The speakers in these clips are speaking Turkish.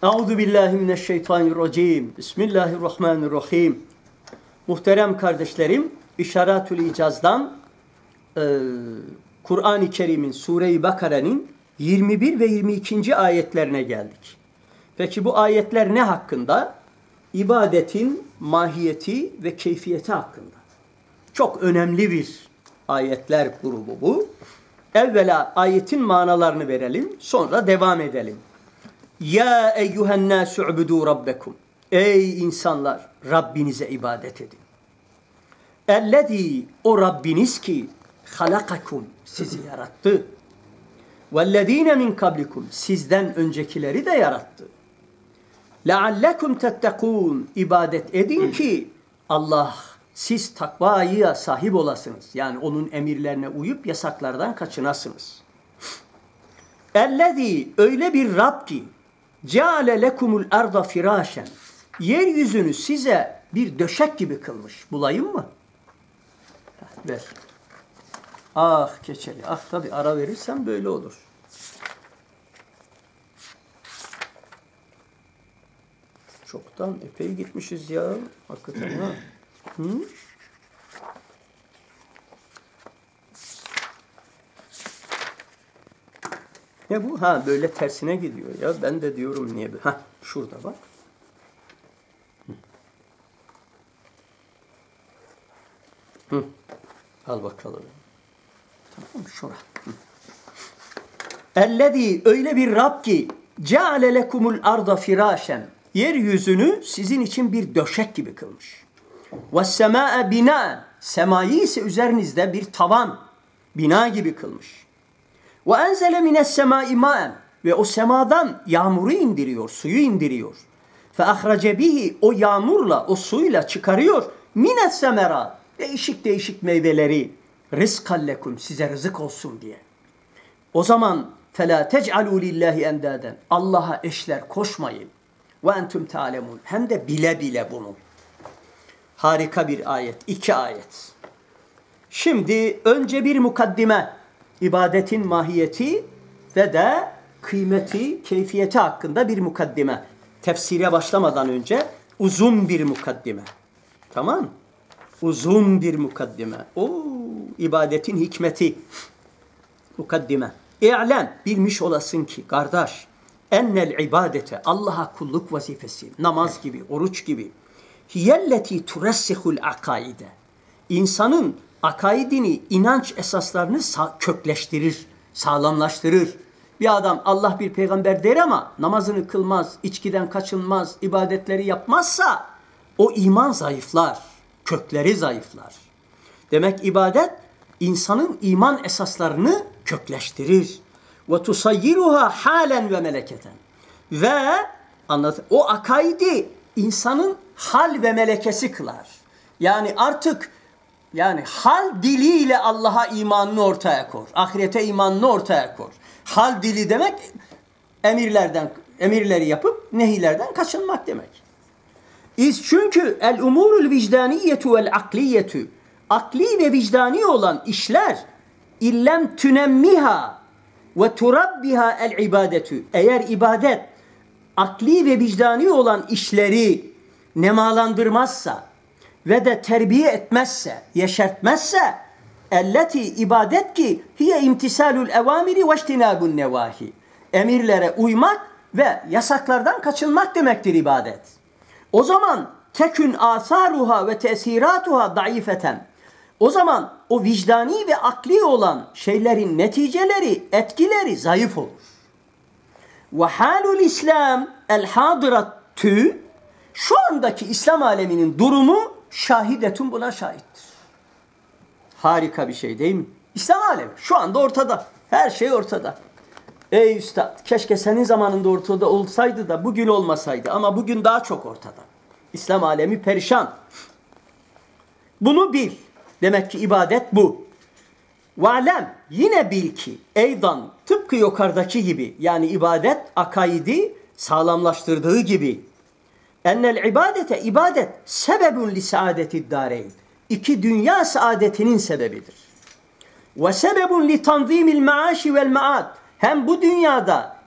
Euzu billahi mineşşeytanirracim. Bismillahirrahmanirrahim. Muhterem kardeşlerim, İşaretül İcaz'dan Kur'an-ı Kerim'in Sure-i Bakara'nın 21 ve 22. ayetlerine geldik. Peki bu ayetler ne hakkında? İbadetin mahiyeti ve keyfiyeti hakkında. Çok önemli bir ayetler grubu bu. Evvela ayetin manalarını verelim, sonra devam edelim. Ya eyyühen nâsü ubudu rabbekum. Ey insanlar, Rabbinize ibadet edin. Ellezî, o Rabbiniz ki halakakum, sizi yarattı. Vellezîne min kablikum, sizden öncekileri de yarattı. Leallekum tettekûn, ibadet edin ki Allah, siz takvaya sahip olasınız. Yani onun emirlerine uyup yasaklardan kaçınasınız. Ellezî, öyle bir Rab ki ceale lekumul arda firâşen, yeryüzünü size bir döşek gibi kılmış. Bulayım mı? Ver. Ah keçeli. Ah tabi ara verirsem böyle olur. Çoktan epey gitmişiz ya. Hakikaten ha. Hı? Ne bu? Ha böyle tersine gidiyor ya. Ben de diyorum niye böyle. Ha şurada bak. Hı. Al bakalım. Tamam şura. Ellezî, öyle bir Rab ki ceale lekumul arda firâşen, yeryüzünü sizin için bir döşek gibi kılmış. Vessemâe binâ, semayı ise üzerinizde bir tavan, bina gibi kılmış. Ve enzele minessemâi mâen, ve o semadan yağmuru indiriyor, suyu indiriyor. Fe ahrece bihi, o yağmurla, o suyla çıkarıyor minessemerâ, değişik değişik meyveleri, rızkan lekum, size rızık olsun diye. O zaman فَلَا تَجْعَلُوا لِلّٰهِ اَنْدَادًا, Allah'a eşler koşmayın. وَاَنْتُمْ تَعْلَمُونَ, hem de bile bile bunu. Harika bir ayet, 2 ayet. Şimdi önce bir mukaddime, ibadetin mahiyeti ve de kıymeti, keyfiyeti hakkında bir mukaddime. Tefsire başlamadan önce uzun bir mukaddime. Tamam? Uzun bir mukaddime. İbadetin hikmeti. Mukaddime. İ'lem, bilmiş olasın ki kardeş, ennel ibadete, Allah'a kulluk vazifesi, namaz gibi, oruç gibi, hiyelleti turessihul akaide, insanın akaidini, inanç esaslarını kökleştirir, sağlamlaştırır. Bir adam Allah bir peygamber der ama namazını kılmaz, içkiden kaçınmaz, ibadetleri yapmazsa o iman zayıflar, kökleri zayıflar. Demek ibadet insanın iman esaslarını kökleştirir. Ve tusayyiruha halen ve meleketen. Ve o akaidi insanın hal ve melekesi kılar. Yani artık hal diliyle Allah'a imanını ortaya koy. Ahirete imanını ortaya koy. Hal dili demek emirleri yapıp nehilerden kaçınmak demek. Çünkü el umurul vicdaniyetu vel akliyetu, akli ve vicdani olan işler illem tünemmiha ve turabbiha el ibadetu, eğer ibadet akli ve vicdani olan işleri nemalandırmazsa ve de terbiye etmezse, yeşertmezse, elleti, ibadet ki hiye imtisalul evamiri ve iştinabun nevahi, emirlere uymak ve yasaklardan kaçınmak demektir ibadet. O zaman tekün asaruha ve tesiratuha daifeten, o zaman o vicdani ve akli olan şeylerin neticeleri, etkileri zayıf olur. Ve halul İslam el hadiratü, şu andaki İslam aleminin durumu şahidetun, buna şahittir. Harika bir şey değil mi? İslam alemi şu anda ortada. Her şey ortada. Ey üstad, keşke senin zamanında ortada olsaydı da bugün olmasaydı, ama bugün daha çok ortada. İslam alemi perişan. Bunu bil. Demek ki ibadet bu. Ve'lem, yine bil ki eydan, tıpkı yukarıdaki gibi, yani ibadet akaidi sağlamlaştırdığı gibi, ennel ibadete, ibadet sebebun li saadetid dareyn, 2 dünya saadetinin sebebidir. Ve sebebun li tanzimil maaşi vel maad, hem bu dünyada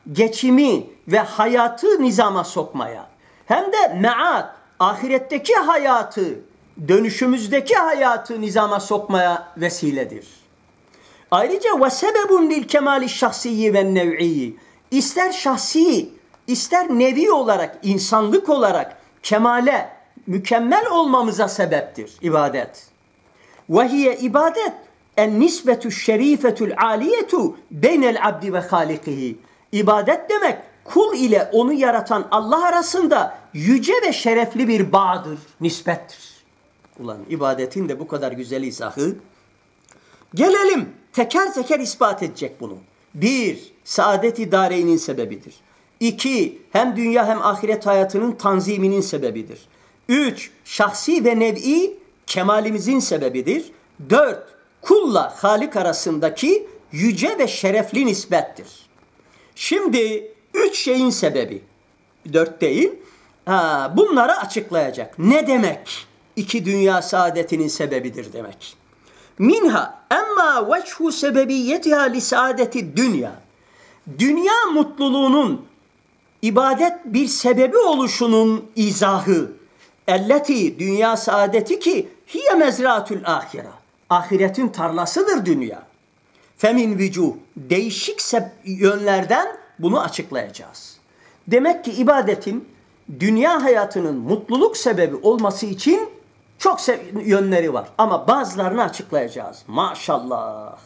geçimi ve hayatı nizama sokmaya, hem de me'ad, ahiretteki hayatı, dönüşümüzdeki hayatı nizama sokmaya vesiledir. Ayrıca ve sebebun lil kemali şahsiyyi ve nev'iyyi, ister şahsi, ister nevi olarak, insanlık olarak kemale, mükemmel olmamıza sebeptir ibadet. Ve hiye ibadet en nisbetu şerifetul aliyetu beynel abdi ve halikihi. İbadet demek kul ile onu yaratan Allah arasında yüce ve şerefli bir bağdır, nispettir. Ulan ibadetin de bu kadar güzel izahı. Gelelim teker teker ispat edecek bunu. 1. Saadet-i Dareynin sebebidir. 2. Hem dünya hem ahiret hayatının tanziminin sebebidir. 3. Şahsi ve nev'i kemalimizin sebebidir. 4. Kulla Halik arasındaki yüce ve şerefli nispettir. Şimdi 3 şeyin sebebi. 4 değil. Bunları açıklayacak. Ne demek? 2 dünya saadetinin sebebidir demek. Minha emma veçhu sebebiyetiha li saadeti dünya. Dünya mutluluğunun ibadet bir sebebi oluşunun izahı. Elleti dünya saadeti ki hiye mezraatül ahire. Ahiretin tarlasıdır dünya. Femin vücuh değişik yönlerden bunu açıklayacağız. Demek ki ibadetin dünya hayatının mutluluk sebebi olması için çok yönleri var. Ama bazılarını açıklayacağız. Maşallah.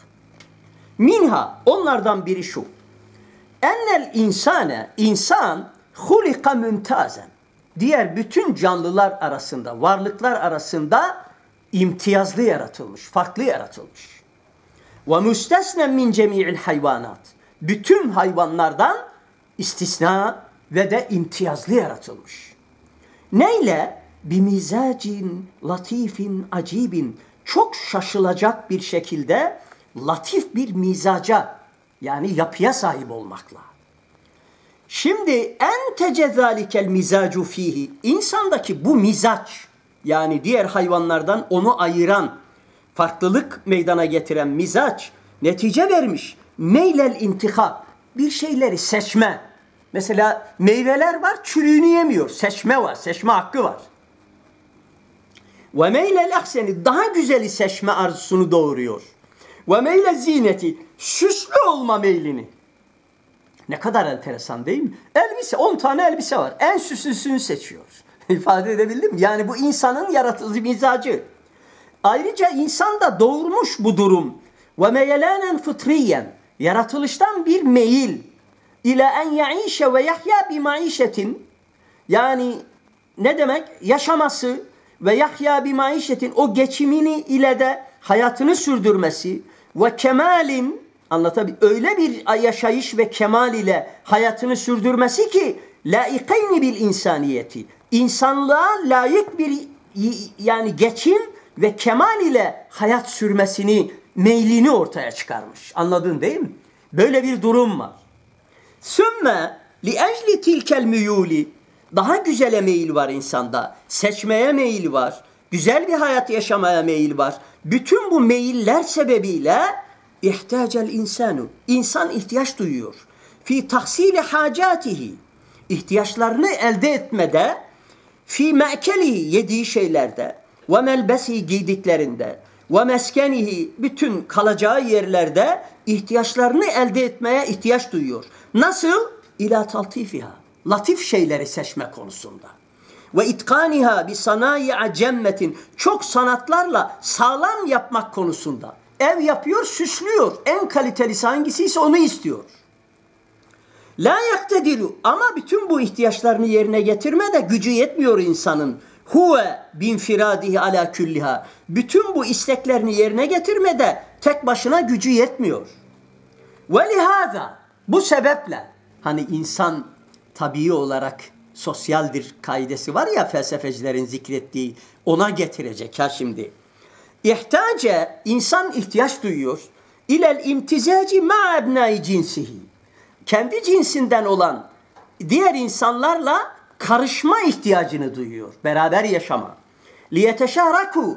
Minha onlardan biri şu. Ennel insane insan hulika mümtazen. Diğer bütün canlılar arasında, varlıklar arasında imtiyazlı yaratılmış, farklı yaratılmış. Ve müstesnen min cemi'il hayvanat. Bütün hayvanlardan istisna ve de imtiyazlı yaratılmış. Neyle? Bimizacin latifin acibin. Çok şaşılacak bir şekilde latif bir mizaca, yani yapıya sahip olmakla. Şimdi en tecezalikel mizacu fihi. İnsandaki bu mizaç, yani diğer hayvanlardan onu ayıran, farklılık meydana getiren mizaç netice vermiş. Meylel intihab, bir şeyleri seçme. Mesela meyveler var, çürüğünü yemiyor. Seçme var, seçme hakkı var. Ve meylel ahseni, daha güzeli seçme arzusunu doğuruyor. Ve meyle zineti, süslü olma meylini. Ne kadar enteresan değil mi? Elbise, 10 tane elbise var. En süslüsünü seçiyor. İfade edebildim mi? Yani bu insanın yaratıldığı mizacı. Ayrıca insan da doğurmuş bu durum. Ve meyelanen fıtriyen, yaratılıştan bir meyil. İla en yaişe ve yahya bi maişetin. Yani ne demek? Yaşaması ve yahya bi maişetin, o geçimini ile de hayatını sürdürmesi ve kemalin, öyle bir yaşayış ve kemal ile hayatını sürdürmesi ki laikeyni bil insaniyeti, insanlığa layık bir yani geçim ve kemal ile hayat sürmesini, meylini ortaya çıkarmış. Anladın değil mi? Böyle bir durum var. Sümme li ecli tilkel muyuli, daha güzele meyil var insanda. Seçmeye meyil var. Güzel bir hayat yaşamaya meyil var. Bütün bu meyiller sebebiyle ihtacel insanu, insan ihtiyaç duyuyor. Fi tahsili hacatihi, ihtiyaçlarını elde etmede, fi me'kelihi, yediği şeylerde, ve melbesihi, giydiklerinde, ve meskenihi, bütün kalacağı yerlerde ihtiyaçlarını elde etmeye ihtiyaç duyuyor. Nasıl? İlâ taltifiha, latif şeyleri seçme konusunda. Ve itkaniha bi sanayi'a cemmetin, çok sanatlarla sağlam yapmak konusunda. Ev yapıyor, süslüyor. En kalitelisi hangisiyse onu istiyor. La yaktediru, ama bütün bu ihtiyaçlarını yerine getirmede gücü yetmiyor insanın. Huve binfiradihi ala külliha. Bütün bu isteklerini yerine getirmede tek başına gücü yetmiyor. Ve lihaza, bu sebeple, hani insan tabii olarak sosyaldir kaidesi var ya felsefecilerin zikrettiği, ona getirecek ha şimdi. İhtace, insan ihtiyaç duyuyor. İlel imtizaci ma ebnai cinsihi. Kendi cinsinden olan diğer insanlarla karışma ihtiyacını duyuyor. Beraber yaşama. Liyeteşaraku,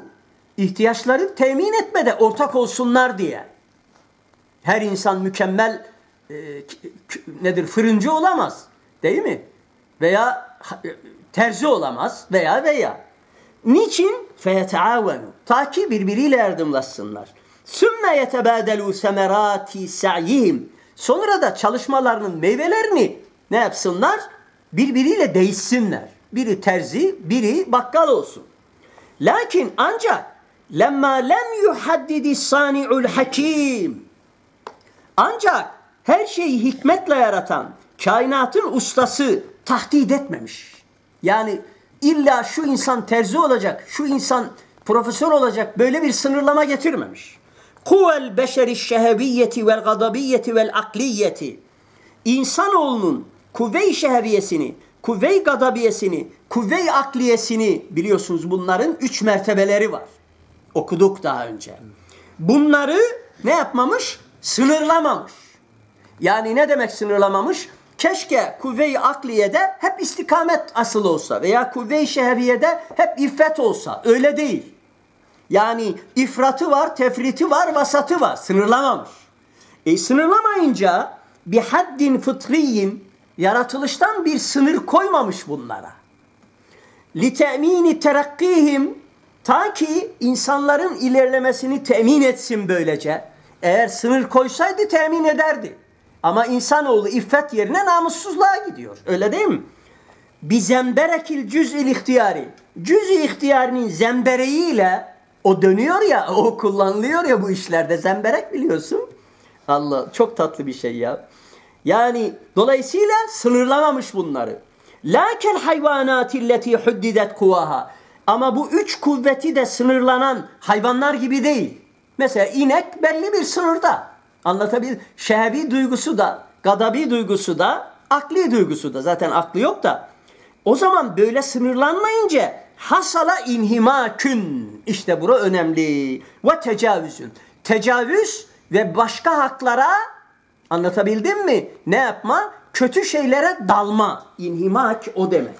ihtiyaçları temin etmede ortak olsunlar diye. Her insan mükemmel nedir? Fırıncı olamaz. Değil mi? Veya terzi olamaz veya. Niçin? فَيَتَعَاوَنُوا. Ta ki birbiriyle yardımlaşsınlar. ثُمَّ يَتَبَادَلُوا سَمَرَاتِ سَعْيِهِمْ. Sonra da çalışmalarının meyvelerini ne yapsınlar? Birbiriyle değişsinler. Biri terzi, biri bakkal olsun. Lakin ancak لَمَّا لَمْ يُحَدِّدِ الصَّانِعُ الْحَكِيمِ. Ancak her şeyi hikmetle yaratan kainatın ustası tahdid etmemiş. Yani illa şu insan terzi olacak, şu insan profesör olacak, böyle bir sınırlama getirmemiş. Kuvel beşeri şeheviyeti vel gadabiyeti vel akliyeti. İnsanoğlunun kuvve-i şeheviyesini, kuvve-i gadabiyesini, kuvve-i akliyesini biliyorsunuz, bunların 3 mertebeleri var. Okuduk daha önce. Bunları ne yapmamış? Sınırlamamış. Yani ne demek sınırlamamış? Keşke kuvve-i akliyede hep istikamet asıl olsa veya kuvve-i şehviyede hep iffet olsa. Öyle değil. Yani ifratı var, tefriti var, vasatı var. Sınırlamamış. Sınırlamayınca bir haddin fıtriyin, yaratılıştan bir sınır koymamış bunlara. لِتَأْم۪ينِ تَرَقِّيهِمْ. Ta ki insanların ilerlemesini temin etsin böylece. Eğer sınır koysaydı temin ederdi. Ama insanoğlu iffet yerine namussuzluğa gidiyor. Öyle değil mi? Bi zemberekil cüz'il ihtiyari. Cüz-i ihtiyarının zembereğiyle o dönüyor ya, o kullanılıyor ya bu işlerde. Zemberek biliyorsun. Allah, çok tatlı bir şey ya. Yani dolayısıyla sınırlamamış bunları. Lakel hayvanatilleti huddidet kuvaha. Ama bu 3 kuvveti de sınırlanan hayvanlar gibi değil. Mesela inek belli bir sınırda. Anlatabildim. Şehvi duygusu da, gadabi duygusu da, akli duygusu da. Zaten aklı yok da. O zaman böyle sınırlanmayınca hasala inhimakün. İşte bura önemli. Ve tecavüzün. Tecavüz ve başka haklara, anlatabildim mi? Ne yapma? Kötü şeylere dalma. İnhimak o demek.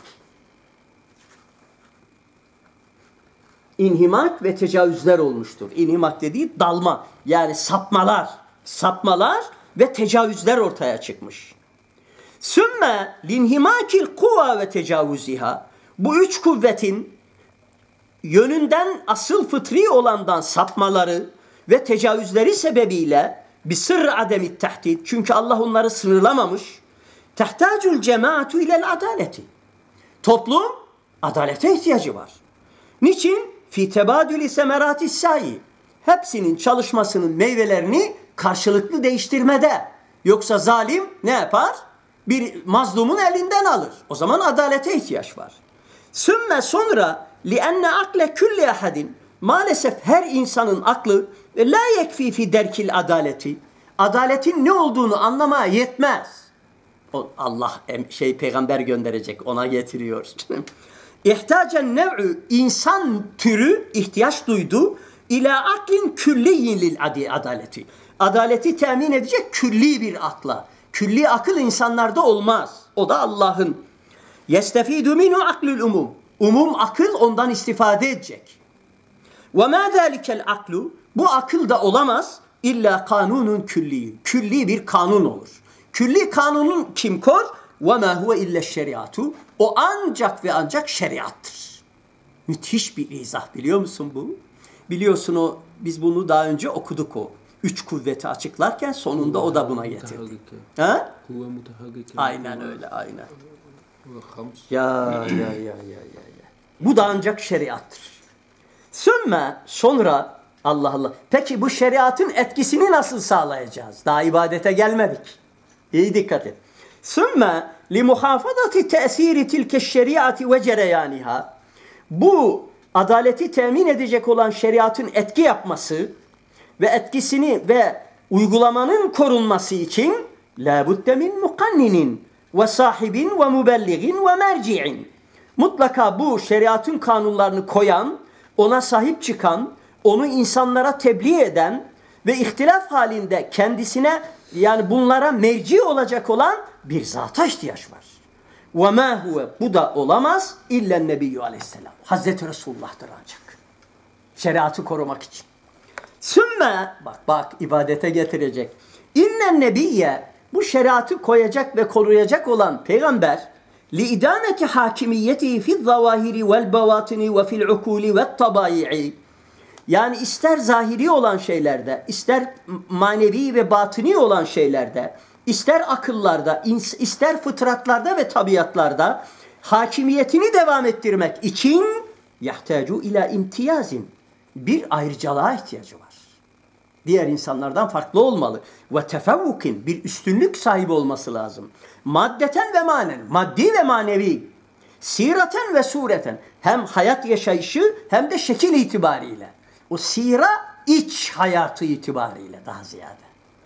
İnhimak ve tecavüzler olmuştur. İnhimak dediği dalma. Yani sapmalar ve tecavüzler ortaya çıkmış. Sümme linhimakil kuva ve tecavüziha. Bu 3 kuvvetin yönünden asıl fıtri olandan sapmaları ve tecavüzleri sebebiyle bir sırrı ademit tahdid. Çünkü Allah onları sınırlamamış. Tehtacül cemaatu ilel adaleti. Toplum adalete ihtiyacı var. Niçin? Fi tebadülü semerati sayi. Hepsinin çalışmasının meyvelerini karşılıklı değiştirmede. Yoksa zalim ne yapar? Bir mazlumun elinden alır. O zaman adalete ihtiyaç var. Sümme sonra li'enne akle külli ahadin. Maalesef her insanın aklı la yekfi fi derkil adaleti. Adaletin ne olduğunu anlamaya yetmez. Allah peygamber gönderecek, ona getiriyor. İhtacen nev'ü, insan türü ihtiyaç duydu ila aklin külliyin lil adaleti. Adaleti temin edecek külli bir akla. Külli akıl insanlarda olmaz. O da Allah'ın. Yestefidu minu aklül umum. Umum akıl ondan istifade edecek. Ve ma zalikel aklu, bu akıl da olamaz illa kanunun külli. Külli bir kanun olur. Külli kanunun kim kor? Ve ma huve illa şeriatu. O ancak ve ancak şeriattır. Müthiş bir izah, biliyor musun bu? Biliyorsun o, biz bunu daha önce okuduk o. 3 kuvveti açıklarken sonunda o da buna getirdi. Ha? Aynen öyle, aynen. Ya. Bu da ancak şeriattır. Sonra Allah. Peki bu şeriatın etkisini nasıl sağlayacağız? Daha ibadete gelmedik. İyi dikkat et. Sümme li muhafazati tesiri tilke şeriatı ve cereyaniha. Bu adaleti temin edecek olan şeriatın etki yapması ve etkisini ve uygulamanın korunması için la budde min mukanninin ve sahibin ve mübelligin ve merci'in. Mutlaka bu şeriatın kanunlarını koyan, ona sahip çıkan, onu insanlara tebliğ eden ve ihtilaf halinde kendisine, yani bunlara merci olacak olan bir zata ihtiyaç var. وَمَا هُوَ, bu da olamaz illa Nebiyyü Aleyhisselam. Hazreti Resulullah'tır ancak. Şeriatı korumak için. Sümme, bak ibadete getirecek. İnnen nebiyye, bu şeriatı koyacak ve koruyacak olan peygamber liidameti hakimiyetihi fi'z-zavahiri vel-bavatini ve fi'l-ukuli ve't-tabai'i, yani ister zahiri olan şeylerde, ister manevi ve batini olan şeylerde, ister akıllarda, ister fıtratlarda ve tabiatlarda hakimiyetini devam ettirmek için yahtacu ila imtiyazin, bir ayrıcalığa ihtiyacı var. Diğer insanlardan farklı olmalı. Ve tefevvukin, bir üstünlük sahibi olması lazım. Maddeten ve manen, maddi ve manevi. Siraten ve sureten, hem hayat yaşayışı hem de şekil itibariyle. O sira iç hayatı itibariyle daha ziyade.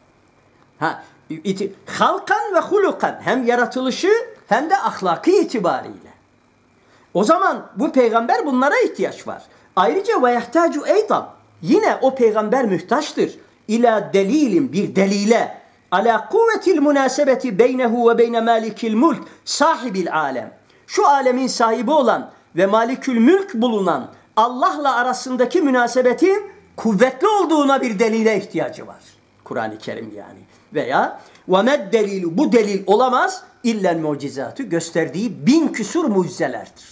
Halkan ve hulukan, hem yaratılışı hem de ahlakı itibariyle. O zaman bu peygamber bunlara ihtiyaç var. Ayrıca ve yahtacu eydan, yine o peygamber mühtaçtır. İla delilin, bir delile. Ala kuvvetil münasebeti beynehu ve beyne malikil mulk sahibil alem. Şu alemin sahibi olan ve malikül mülk bulunan Allah'la arasındaki münasebetin kuvvetli olduğuna bir delile ihtiyacı var. Kur'an-ı Kerim yani. Veya وَمَدْ دَلِيلُ, bu delil olamaz illel mucizatı, gösterdiği 1000 küsur mucizelerdir.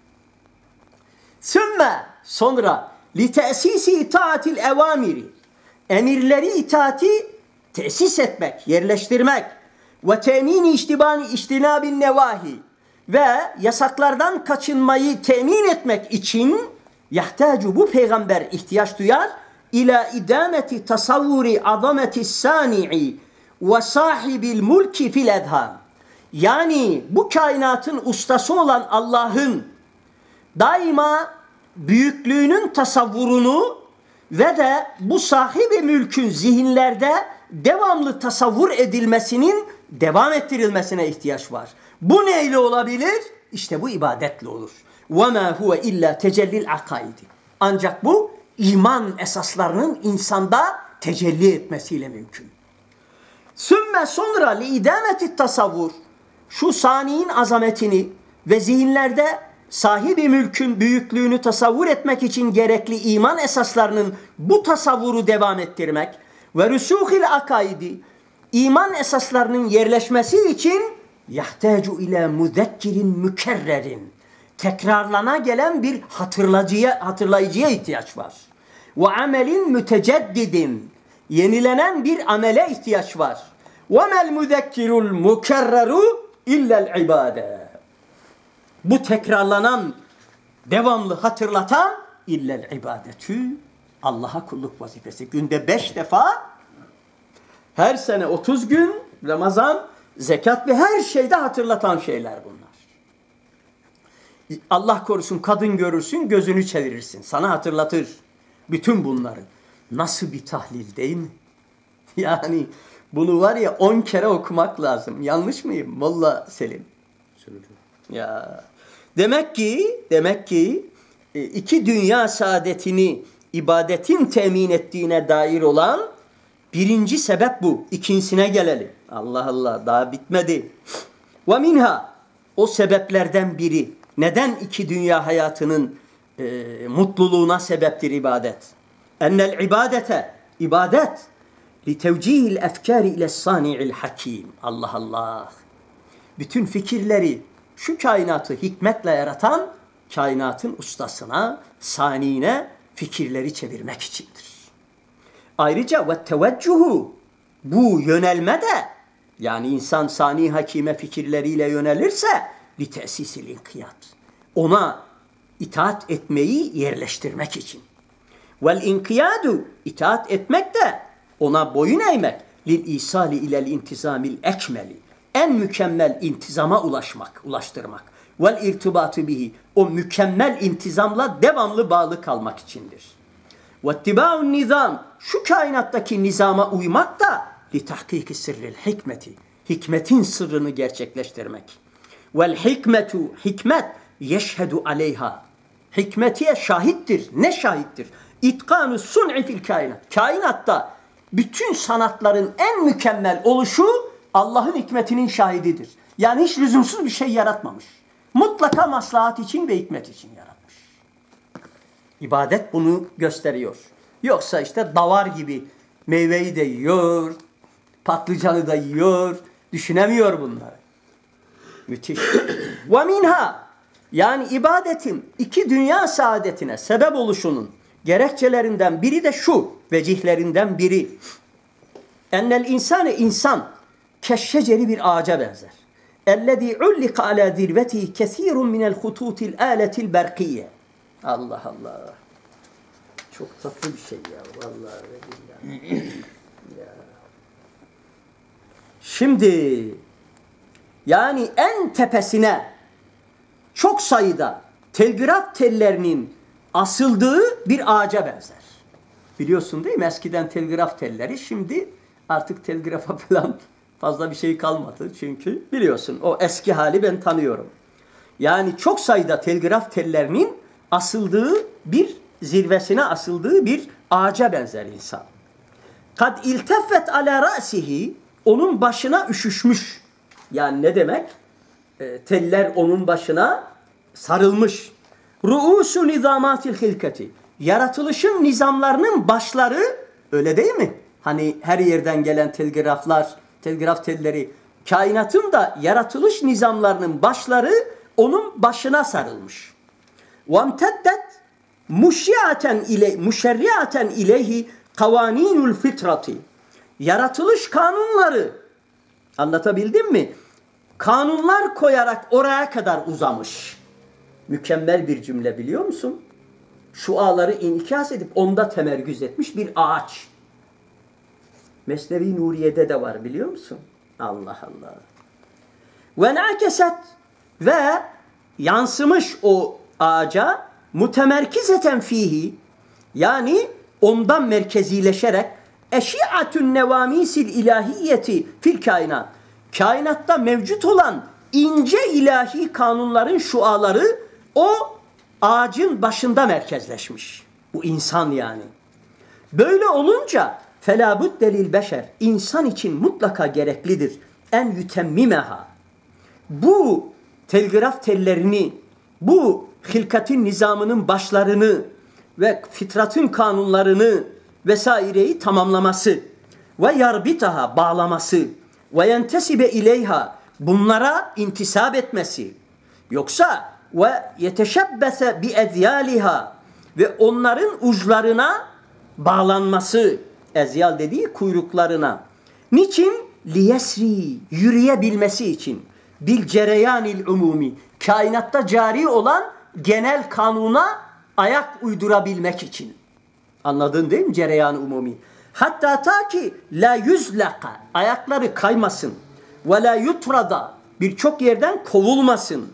Sümme, sonra لِتَأْسِيسِ اِتَاعَةِ الْاَوَامِرِ, emirleri itaati tesis etmek, yerleştirmek ve temini iştinabin nevahi, ve yasaklardan kaçınmayı temin etmek için yahtacu, bu peygamber ihtiyaç duyar ila idameti tasavvuri azameti sani'i ve sahibil mulki fil edhan. Yani bu kainatın ustası olan Allah'ın daima büyüklüğünün tasavvurunu ve de bu sahibi mülkün zihinlerde devamlı tasavvur edilmesinin devam ettirilmesine ihtiyaç var. Bu neyle olabilir? İşte bu ibadetle olur. وَمَا هُوَ اِلَّا تَجَلِّ الْعَقَائِدِ. Ancak bu iman esaslarının insanda tecelli etmesiyle mümkün. Sümme, sonra liidameti tasavvur, şu saniyin azametini ve zihinlerde sahibi mülkün büyüklüğünü tasavvur etmek için gerekli iman esaslarının bu tasavvuru devam ettirmek ve rüsûhil akaidi, iman esaslarının yerleşmesi için yahtecu ile muzekkirin mükerrerin, tekrarlana gelen bir hatırlayıcıya ihtiyaç var. Ve amelin müteceddidin, yenilenen bir amele ihtiyaç var. Ve mel muzekkirul mukerreru illel ibade. Bu tekrarlanan, devamlı hatırlatan illel ibadetü, Allah'a kulluk vazifesi. Günde 5 defa, her sene 30 gün, Ramazan, zekat ve her şeyde hatırlatan şeyler bunlar. Allah korusun, kadın görürsün, gözünü çevirirsin. Sana hatırlatır bütün bunları. Nasıl bir tahlil değil mi? Yani bunu var ya 10 kere okumak lazım. Yanlış mıyım Molla Selim? Ya demek ki iki dünya saadetini ibadetin temin ettiğine dair olan birinci sebep bu. İkincisine gelelim. Allah Allah, daha bitmedi. Ve minha, o sebeplerden biri. Neden iki dünya hayatının mutluluğuna sebeptir ibadet? Ennel ibadete, ibadet li tevcihil efkari ile sani'il hakim. Allah Allah. Bütün fikirleri, şu kainatı hikmetle yaratan kainatın ustasına, saniine fikirleri çevirmek içindir. Ayrıca ve teveccühü, bu yönelme de, yani insan sani hakime fikirleriyle yönelirse li tesisil inkiyat, ona itaat etmeyi yerleştirmek için. Vel inkiyadu, itaat etmek de ona boyun eğmek, lil isali ilel intizamil ekmeli, en mükemmel intizama ulaştırmak. Vel irtibatı bihi, o mükemmel intizamla devamlı bağlı kalmak içindir. Ve ittiba'un nizam, şu kainattaki nizama uymak da li tahkiki sırril hikmeti, hikmetin sırrını gerçekleştirmek. Vel hikmetu, hikmet yeşhedu aleyha, hikmetiye şahittir. Ne şahittir? İtkanu sun'i fil kainat, kainatta bütün sanatların en mükemmel oluşu Allah'ın hikmetinin şahididir. Yani hiç lüzumsuz bir şey yaratmamış. Mutlaka maslahat için ve hikmet için yaratmış. İbadet bunu gösteriyor. Yoksa işte davar gibi meyveyi de yiyor, Patlıcanı da yiyor. Düşünemiyor bunları. Müthiş. Ve minha, yani ibadetin iki dünya saadetine sebep oluşunun gerekçelerinden biri de şu, vecihlerinden biri. Ennel insane, insan keşşeceri bir ağaca benzer. Ellezî ullika alâ zirvetihi kesîrun minel hutûtil âletil berkiyye. Allah Allah. Çok tatlı bir şey ya. Vallahi billahi. Ya. Şimdi yani en tepesine çok sayıda telgraf tellerinin asıldığı bir ağaca benzer. Biliyorsun değil mi? Eskiden telgraf telleri, şimdi artık telgrafa falan fazla bir şey kalmadı. Çünkü biliyorsun o eski hali ben tanıyorum. Yani çok sayıda telgraf tellerinin asıldığı bir zirvesine asıldığı bir ağaca benzer insan. Kad ilteffet ala ra'sihi, onun başına üşüşmüş. Yani ne demek? Teller onun başına sarılmış. Ru'usu nizamatil hilkati, yaratılışın nizamlarının başları, öyle değil mi? Hani her yerden gelen telgraflar, telgraf telleri, kainatın da yaratılış nizamlarının başları onun başına sarılmış. وَامْتَدَّتْ مُشَرِّعَةً اِلَيْهِ قَوَانِينُ الْفِطْرَةِ, yaratılış kanunları, anlatabildim mi? Kanunlar koyarak oraya kadar uzamış. Mükemmel bir cümle, biliyor musun? Şuaları inikas edip onda temerküz etmiş bir ağaç. Mesnevi Nuriye'de de var, biliyor musun? Allah Allah. Ve nâkeset, ve yansımış o ağaca, mutemerkizeten fihi, yani ondan merkezileşerek, eşi'atun nevamisil ilahiyeti fil kainat, kainatta mevcut olan ince ilahi kanunların şuaları o ağacın başında merkezleşmiş. Bu insan yani. Böyle olunca فَلَا بُدَّ لِلْبَشَرِ, insan için mutlaka gereklidir en yütemmimeha, bu telgraf tellerini, bu hilkatin nizamının başlarını ve fitratın kanunlarını vesaireyi tamamlaması ve yarbitaha, bağlaması ve yentesibe ileyha, bunlara intisap etmesi, yoksa ve yeteşebbese bi ezyaliha, ve onların uçlarına bağlanması, ezyal dediği kuyruklarına. Niçin? Liyesri, yürüyebilmesi için. Bil cereyanil umumi, kainatta cari olan genel kanuna ayak uydurabilmek için. Anladın değil mi? Cereyan umumi. Hatta ta ki la yüzlaka, ayakları kaymasın. Ve la yutrada, birçok yerden kovulmasın.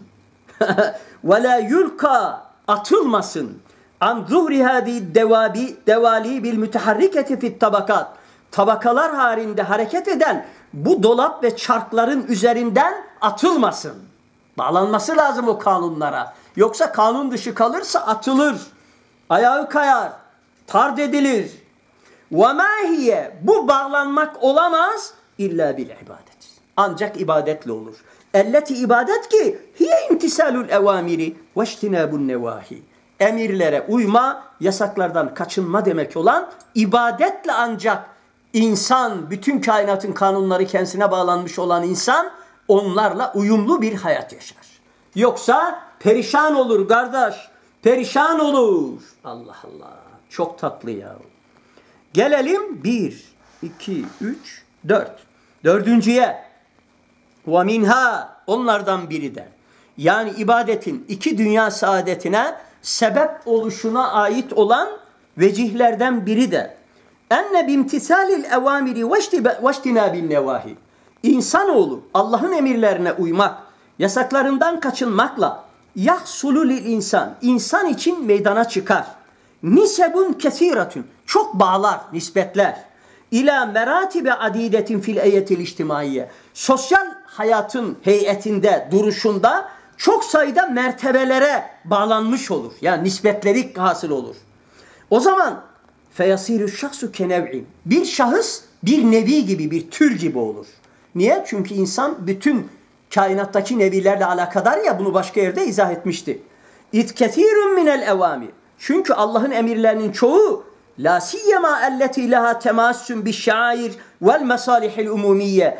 Ve la yulka, atılmasın. An zuhri hadi devali bil müteharriketi fit tabakat, tabakalar halinde hareket eden bu dolap ve çarkların üzerinden atılmasın. Bağlanması lazım o kanunlara. Yoksa kanun dışı kalırsa atılır, ayağı kayar, tard edilir. Ve ma hiye, bu bağlanmak olamaz illa bil ibadet. Ancak ibadetle olur. Elleti, ibadet ki hiye imtisalul evamiri ve iştinabun nevahi. Emirlere uyma, yasaklardan kaçınma demek olan ibadetle ancak insan, bütün kainatın kanunları kendisine bağlanmış olan insan onlarla uyumlu bir hayat yaşar. Yoksa perişan olur kardeş, perişan olur. Allah Allah, çok tatlı ya. Gelelim 1, 2, 3, 4. Dördüncüye. Ve minha, onlardan biri de. Yani ibadetin iki dünya saadetine sebep oluşuna ait olan vecihlerden biri de enne bimtisalil evamiri veştinâbil nevahi. İnsanoğlu Allah'ın emirlerine uymak, yasaklarından kaçınmakla yahsulu lil insan, insan için meydana çıkar. Nisebun kesiratun, çok bağlar, nispetler. İlâ meratibe adidetin fil eyetil içtimaiye. Sosyal hayatın heyetinde, duruşunda çok sayıda mertebelere bağlanmış olur. Yani nispetleri hasıl olur. O zaman feyasirü şahsu kenev'in. Bir şahıs bir nevi gibi, bir tür gibi olur. Niye? Çünkü insan bütün kainattaki nevilerle alakadar ya, bunu başka yerde izah etmişti. İtkethirun minel evamir. Çünkü Allah'ın emirlerinin çoğu La siyema elleti laha temassün bi'şair vel mesalihil umumiyye.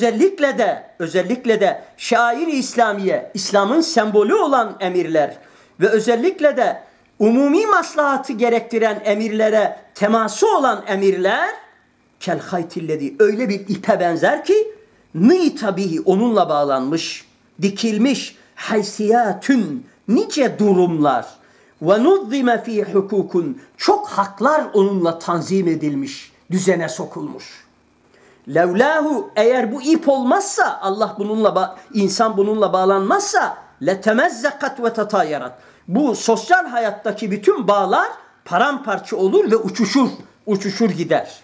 Özellikle de şair-i İslamiye, İslam'ın sembolü olan emirler ve özellikle de umumi maslahatı gerektiren emirlere teması olan emirler kel haytillezi, öyle bir ipe benzer ki nîta bihi, onunla bağlanmış, dikilmiş haysiyatün, nice durumlar ve nuzzime fî hukukun, çok haklar onunla tanzim edilmiş, düzene sokulmuş. Levlahu, eğer bu ip olmazsa, insan bununla bağlanmazsa letemezzekat ve tatayarat. Bu sosyal hayattaki bütün bağlar paramparça olur ve uçuşur gider.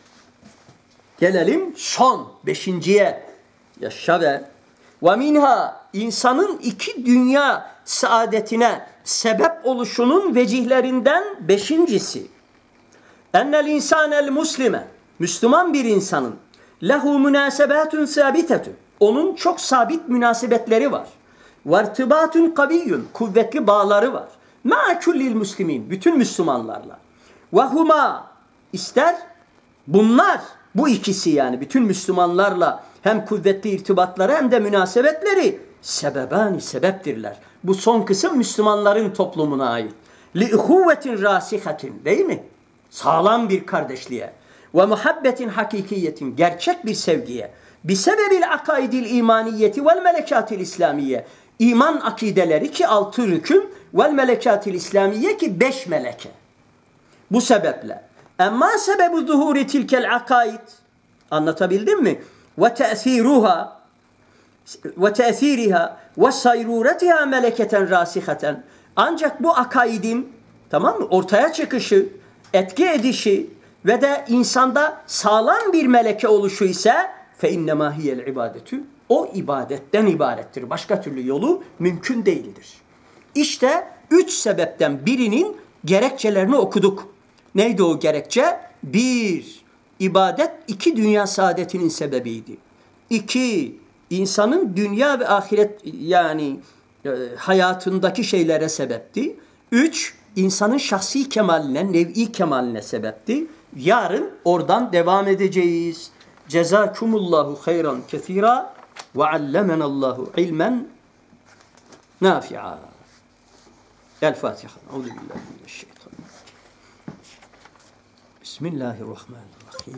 Gelelim son 5.'ye. Yaşa be. Ve minha, insanın iki dünya saadetine sebep oluşunun vecihlerinden 5.'si. Ennel insanel muslime, Müslüman bir insanın lehu münasebatun sabitetun, onun çok sabit münasebetleri var. Ve irtibatun kaviyyun, kuvvetli bağları var. Ma kullil muslimin, bütün Müslümanlarla. Ve huma, ister bunlar, bu ikisi yani bütün Müslümanlarla hem kuvvetli irtibatları hem de münasebetleri sebebani, sebeptirler. Bu son kısım Müslümanların toplumuna ait. Li ihuvvetin rasihatin, değil mi? Sağlam bir kardeşliğe. Ve muhabbetin hakikiyetin, gerçek bir sevgiye. Bisebebil akaidil imaniyeti vel melekatil İslamiye. İman akideleri ki 6 rükün, vel melekatil İslamiye ki 5 meleke. Bu sebeple. Ama sebebu zuhuri tilkel akaid, anlatabildim mi? Ve te'siruha ve te'siriha ve sayruretiha meleketen rasihaten. Ancak bu akaidin, tamam mı, ortaya çıkışı, etki edişi ve de insanda sağlam bir meleke oluşu ise fe innemâ hiyel ibadetü, o ibadetten ibarettir. Başka türlü yolu mümkün değildir. İşte 3 sebepten birinin gerekçelerini okuduk. Neydi o gerekçe? 1. İbadet 2. Dünya saadetinin sebebiydi. 2. İnsanın dünya ve ahiret yani hayatındaki şeylere sebepti. 3. İnsanın şahsi kemaline, nev'i kemaline sebepti. Yarın oradan devam edeceğiz. Cezakumullahu hayran kethira ve allemenallahu ilmen nafi'a. El Fatiha. Euzubillahimineşşeytanirracim. Bismillahirrahmanirrahim.